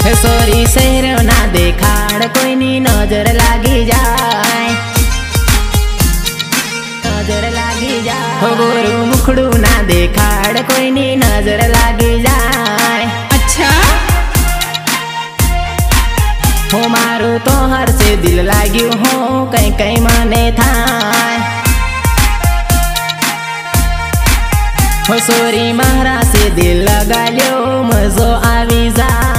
Sorry शहर ना देखाड़ कोई नी नजर लागी जाए, नजर लागी जाए। हो गोरू मुखड़ू ना देखाड़ कोई नी नजर लागी जाए। अच्छा हो मारू तो हर से दिल लाग्यू हो कई कई मने थाय। हो सोरी मारा से दिल लगा ल्यो मजो आवी जाए।